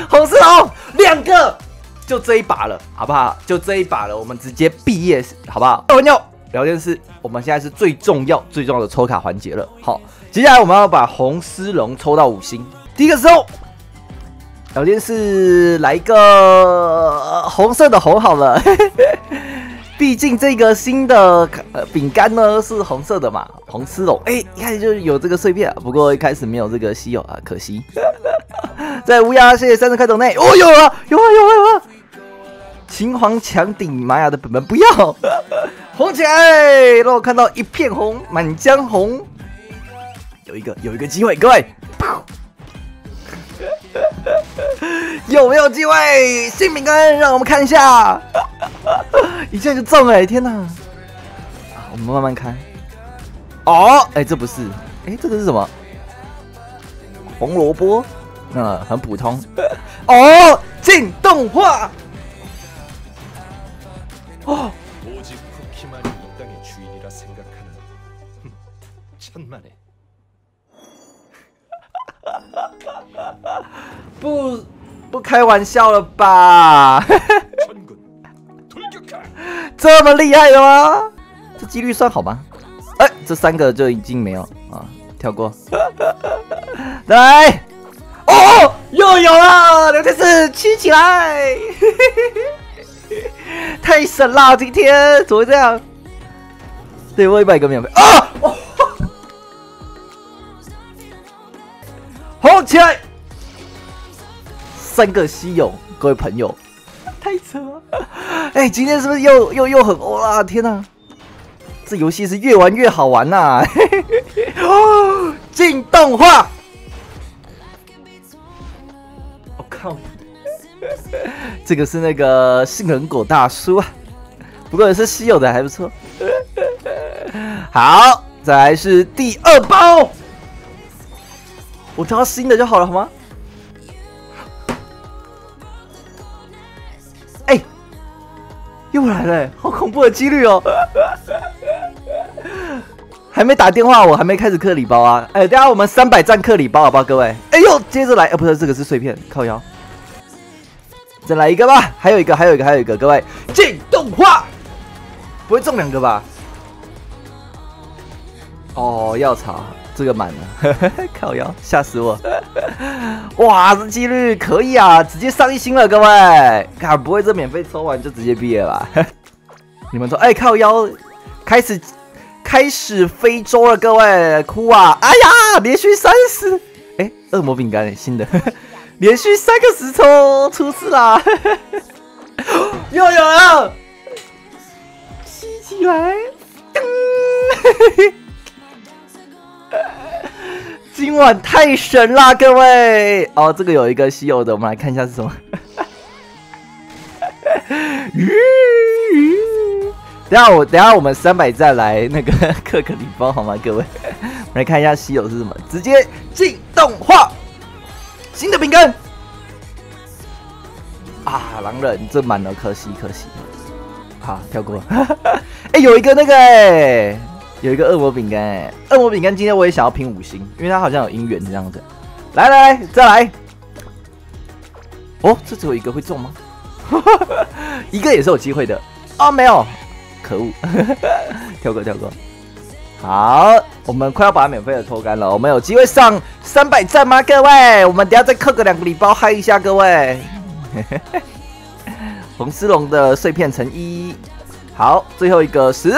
红丝龙2个，就这一把了，好不好？就这一把了，我们直接毕业，好不好？朋友，聊天室，我们现在是最重要的抽卡环节了。好，接下来我们要把红丝龙抽到5星。第一个时候，聊天室来一个红色的红好了。毕竟这个新的饼干呢是红色的嘛，红丝龙，一开始就有这个碎片，不过一开始没有这个稀有啊，可惜。在乌鸦，谢谢30开头内，哦，有啊，秦皇强顶玛雅的本本不要，红起来，让我看到一片红，满江红，有一个机会，各位，有没有机会？新饼干，让我们看一下。一下就中了，天哪！我们慢慢看。哦，这不是，这个是什么？红萝卜，很普通。哦，进动画。哦。不开玩笑了吧？这么厉害的吗？这几率算好吗？这3个就已经没有啊，跳过。来，哦，又有了，聊天室起起来，太神了！今天怎么会这样？对我100个免费啊！红起来！3个稀有，各位朋友。太扯了！今天是不是又很欧啦？天哪，这游戏是越玩越好玩呐！进动画，我靠，这个是那个杏仁果大叔啊，不过也是稀有的，还不错。好，再来是第2包，我挑新的就好了，好吗？又来了，好恐怖的几率哦！还没打电话，我还没开始嗑礼包啊！等下我们300赞嗑礼包好不好，各位？呦，接着来，不是这个是碎片，靠腰，再来一个吧，还有一个，各位，进动画，不会中2个吧？哦，药草这个满了，靠腰，吓死我！哇，这几率可以啊，直接上1星了，各位，看不会这免费抽完就直接毕业吧？你们说，靠腰，开始非洲了，各位，哭啊！哎呀，连续30，恶魔饼干新的，连续3个10抽，出事啦！又有了，吸起来，今晚太神啦，各位！哦，这个有一个稀有的，我们来看一下是什么。等下我们300赞来那个嗑个礼包好吗，各位？我们来看一下稀有是什么，直接进动画，新的饼干啊！狼人这满了，可惜。好，跳过。有一个那个有一个恶魔饼干，恶魔饼干今天我也想要拼5星，因为它好像有姻缘这样子。来，再来。哦，这只有一个会中吗？一个也是有机会的。哦，没有，可恶。跳过。好，我们快要把它免费的抽干了，我们有机会上300赞吗？各位，我们等一下再嗑个2个礼包嗨一下，各位。红丝龙的碎片成1，好，最后一个是。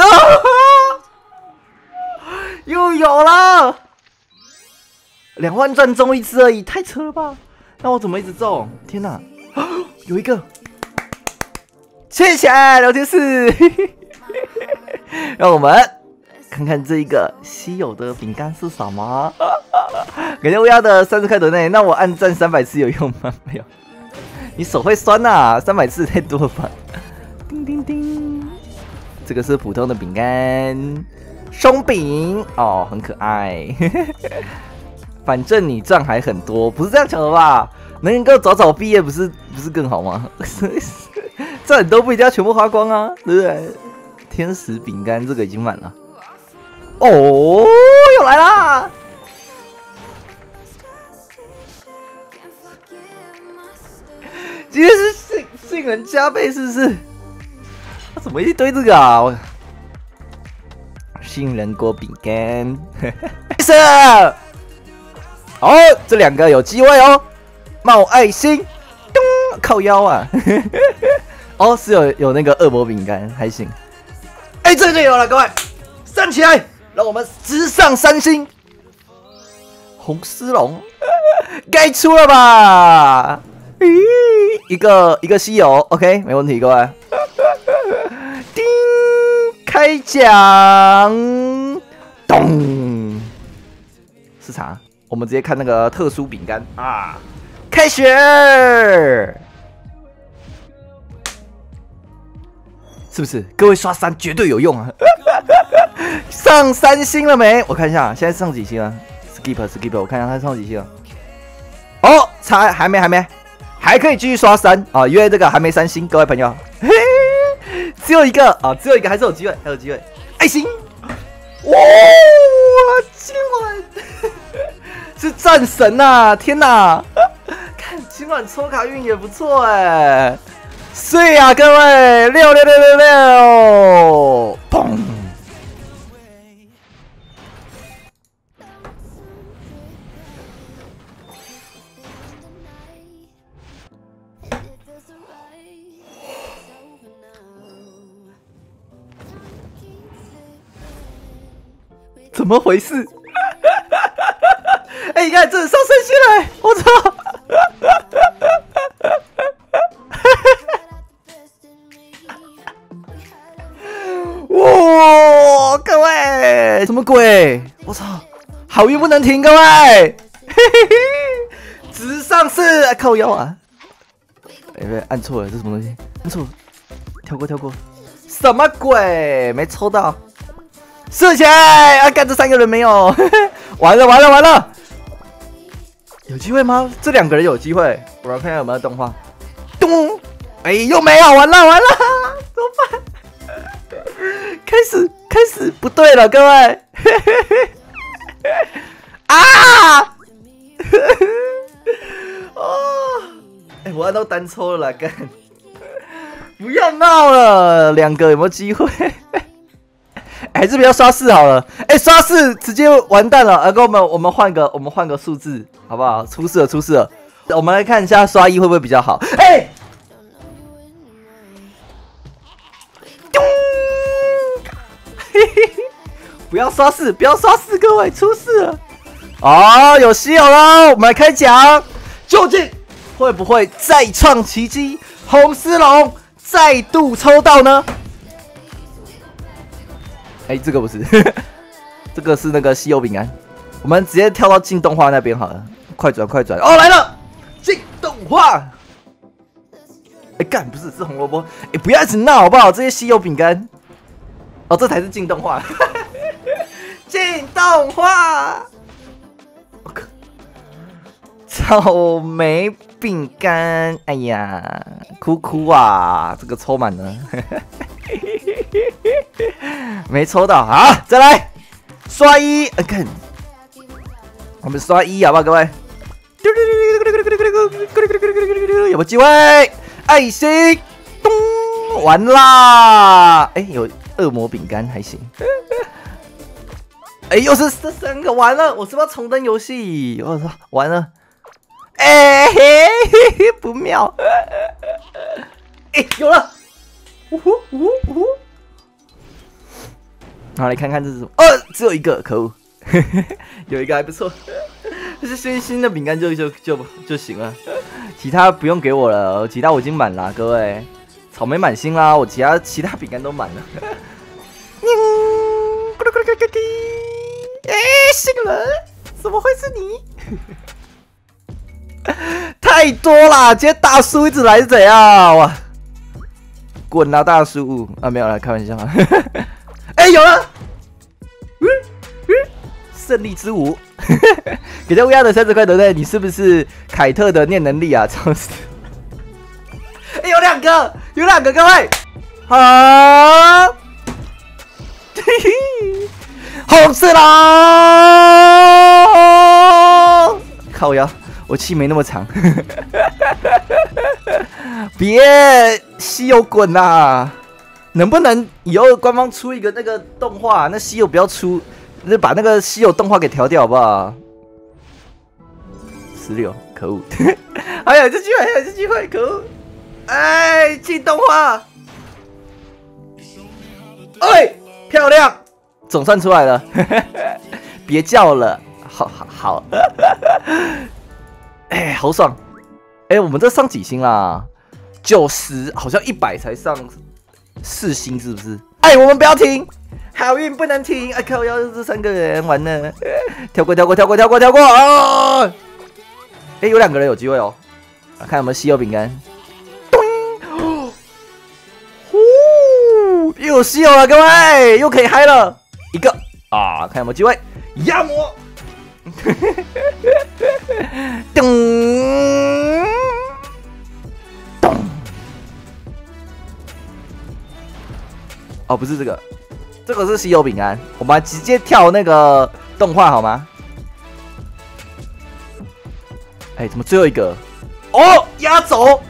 又有了，2万钻中1次而已，太扯了吧？那我怎么一直中？天哪！有一个，谢谢聊天室，让我们看看这一个稀有的饼干是什么。感谢乌鸦的30开头内，那我按赞300次有用吗？没有，你手会酸呐，300次太多了吧？叮叮叮，这个是普通的饼干。松饼哦，很可爱。反正你赚还很多，不是这样讲的吧？能够早早毕业，不是更好吗？赚很多不一定要全部花光啊，对不对？天使饼干这个已经满了。哦，又来啦！ 今天是杏仁加倍是不是？他怎么一堆这个啊？杏仁锅饼干，是。好，这2个有机会哦，冒爱心，咚，靠腰啊！哦，是有那个恶魔饼干，还行。哎，这就有了，各位，站起来，让我们直上3星。红丝龙，该出了吧？咦，一个稀有 ，OK， 没问题，各位。叮，开奖，咚，是啥？我们直接看那个特殊饼干啊！开学，是不是？各位刷3绝对有用啊！上3星了没？我看一下，现在上几星了 ？skip， 我看一下他上几星了。哦，还没，还可以继续刷3啊！因为这个还没3星，各位朋友，只有一个啊，只有一个，还是有机会，还有机会，爱心！哇，今晚是战神呐！天哪，看今晚抽卡运也不错哎，碎啊，各位，6666，砰！怎么回事？哎、你看，这上3星了，我操！哇，各位，什么鬼？我操，好运不能停，各位！嘿嘿嘿，直上4，靠腰啊！哎、按错了，这是什么东西？按错了，跳过，什么鬼？没抽到。射起来！啊，干这3个人没有，完了！有机会吗？这2个人有机会，我来看看有没有动画。咚！哎，又没有，完了，怎么办？开始不对了，各位！啊！哦，哎，我按到单抽了啦，干！不要闹了，2个有没有机会？还是不要刷4好了。哎、刷4直接完蛋了。跟我们换个数字，好不好？出事了。我们来看一下刷1会不会比较好。哎、咚！不要刷4，各位，出事了。哦，有稀有了，我们来开奖，究竟会不会再创奇迹？红丝龙再度抽到呢？哎、这个不是，这个是那个稀有饼干。我们直接跳到进动画那边好了，快转！哦，来了，进动画。哎、干，不是红萝卜。哎、不要一直闹好不好？这些稀有饼干。哦，这才是进动画。进动画。草莓饼干，哎呀，哭啊！这个抽满了。没抽到啊！再来刷1，看我们刷1好不好，各位？有没有机会？爱心，咚，完啦！哎，有恶魔饼干还行。哎，又是这3个，完了！我是不是要重登游戏？我操，完了！哎嘿，不妙！哎，有了！呜呼！好，来看看这是什么？只有一个，可恶！有一个还不错，这是新的饼干就行了，其他不用给我了，其他我已经满了，各位。草莓满星啦，我其他饼干都满了。哎，新人，怎么会是你？太多啦！今天大叔一直来是怎样？哇！滚啊，大叔！啊，没有啦，开玩笑。哎、有了！胜利之舞，给这乌鸦的30块，对不对？你是不是凯特的念能力啊？超死！哎、有2个，各位，好，红色啦！靠呀！ 我气没那么长。别稀有滚呐！能不能以后官方出一个那个动画？那稀有不要出，那把那个稀有动画给调掉好不好？16，可恶！还有这机会，还有这机会，可恶！哎，进动画！哎，漂亮，总算出来了。别叫了，好。哎，好爽！哎，我们这上几星啦？90，好像100才上4星，是不是？哎，我们不要停，好运不能停！哎靠，要是3个人完了，跳过！哦！哎，有2个人有机会哦，看有没有稀有饼干。又有稀有了，各位，又可以嗨了一个啊！看有没有机会，压魔！咚！哦，不是这个，这个是稀有饼干。我们直接跳那个动画好吗？哎，怎么最后一个？哦，压轴！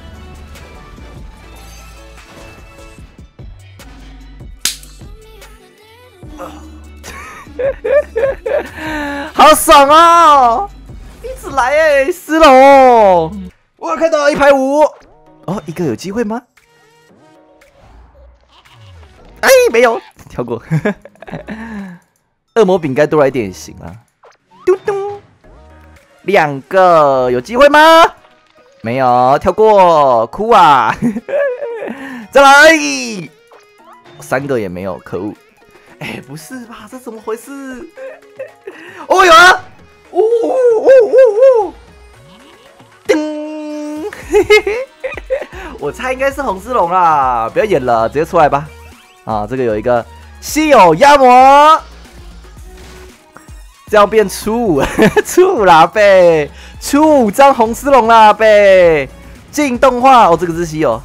好爽哦！一直来哎，丝龙！我看到150哦，一个有机会吗？哎，没有，跳过。恶魔饼干多来点也行啊。嘟嘟，2个有机会吗？没有，跳过，哭啊！再来，3个也没有，可恶！哎，不是吧？这怎么回事？哦，有啊！噔！我猜应该是红丝龙啦，不要演了，直接出来吧。啊，这个有一个稀有压魔，这样变初5啦呗，初5张红丝龙啦呗，进动画哦，这个是稀有。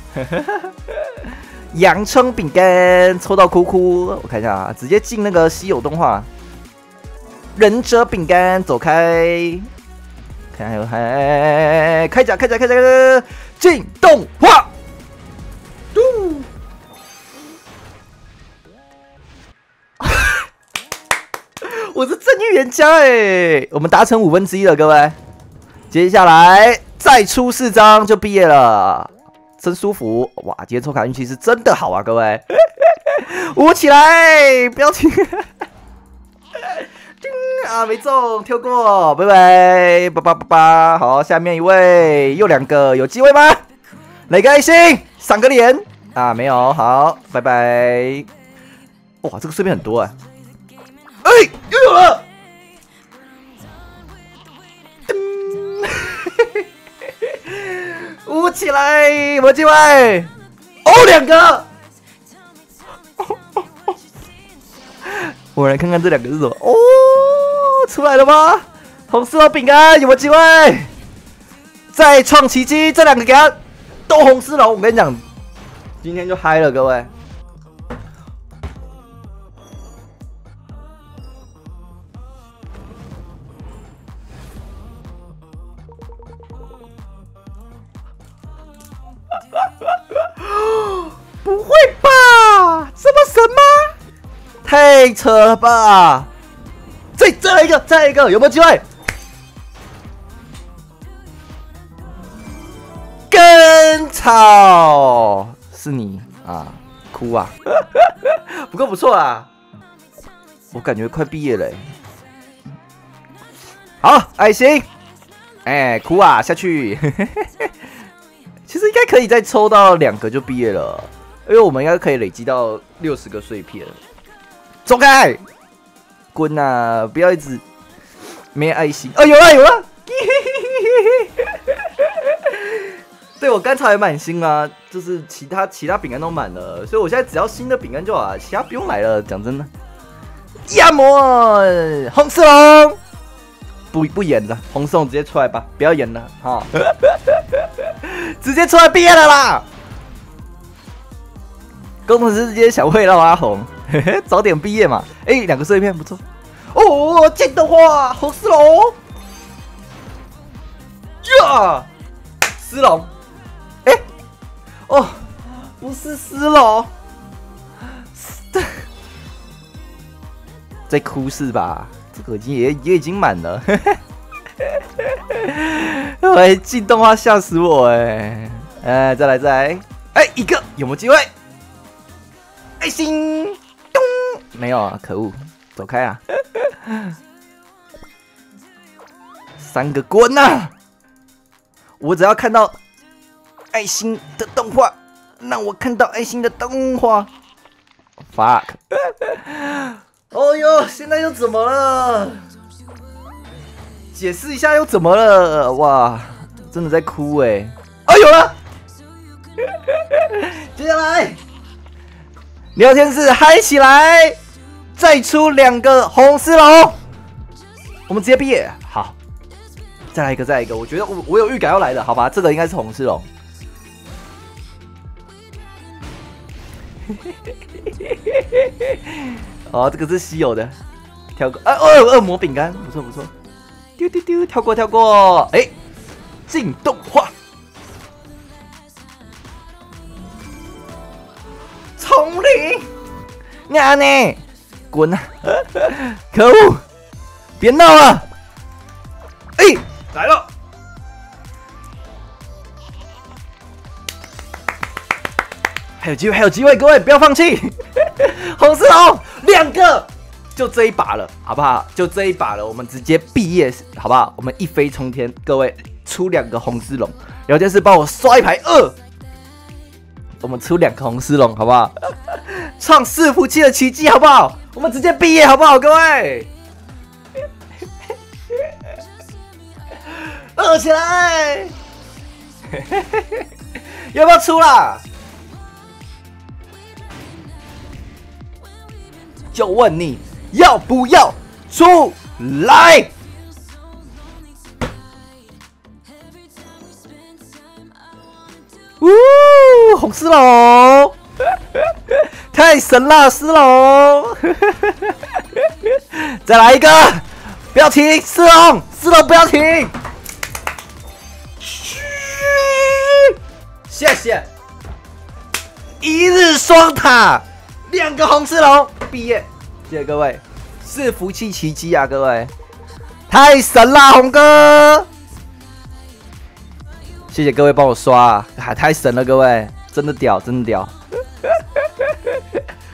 洋葱饼干抽到哭哭，我看一下啊，直接进那个稀有动画。忍者饼干走开，看还有开甲，进动画。嘟，我是正预言家哎，我们达成1/5了，各位。接下来再出4张就毕业了。真舒服哇！今天抽卡运气是真的好啊，各位，舞起来，不要停！啊，没中，跳过，拜拜，888，好，下面一位，又2个，有机会吗？来个爱心，赏个脸啊，没有，好，拜拜。哇，这个碎片很多啊！哎，又有了！舞起来，有没有机会？哦，2个！我来看看这2个是什么？哦，出来了吗？红丝龙饼干有没有机会？再创奇迹，这2个给他都红丝龙，我跟你讲，今天就嗨了，各位。不会吧？这么神吗？太扯了吧！再来一个，有没有机会？根草是你啊，哭啊！不过不错啊，我感觉快毕业了。好，爱心，哎，哭啊，下去。其实应该可以再抽到2个就毕业了，因为我们应该可以累积到60个碎片。走开，滚啊！不要一直没爱心。哦，有了！对，我甘草也满星啊，就是其他饼干都满了，所以我现在只要新的饼干就好了，其他不用来了。讲真的，压魔红丝龙。不演了，红送直接出来吧，不要演了哈，直接出来毕业了啦！工程师直接想会让阿红，早点毕业嘛。哎，2个碎片不错。哦，进动画红丝龙， 呀，狮龙，哎，哦，不是狮龙，在哭是吧？这个也已经满了，哎，进动画吓死我哎！哎，再来，哎，一个有没有机会？爱心，咚，没有啊，可恶，走开啊！3个滚啊！我只要看到爱心的动画，让我看到爱心的动画。fuck！ 哦呦，现在又怎么了？解释一下又怎么了？哇，真的在哭哎！哦，有了！接下来聊天室嗨起来，再出2个红丝龙，我们直接毕业。好，再来一个，我觉得我有预感要来的，好吧？这个应该是红丝龙。哦，这个是稀有的，跳过。恶魔饼干，不错。丢，跳过。哎，进动画。丛林，呀呢，滚啊！可恶，别闹了！哎，来了。还有机会，各位不要放弃！红丝龙2个，就这一把了，好不好？就这一把了，我们直接毕业，好不好？我们一飞冲天，各位出2个红丝龙，聊天室帮我刷一排2，我们出2个红丝龙，好不好？创伺服器的奇迹，好不好？我们直接毕业，好不好，各位？2起来！要不要出啦？就问你要不要出来？红丝龙，太神了，丝龙！再来一个，不要停，丝龙不要停！谢谢，一日双塔，2个红丝龙毕业，谢谢各位，伺服器奇迹啊，各位，太神了，红哥！谢谢各位帮我刷啊，太神了，各位，真的屌，真的屌。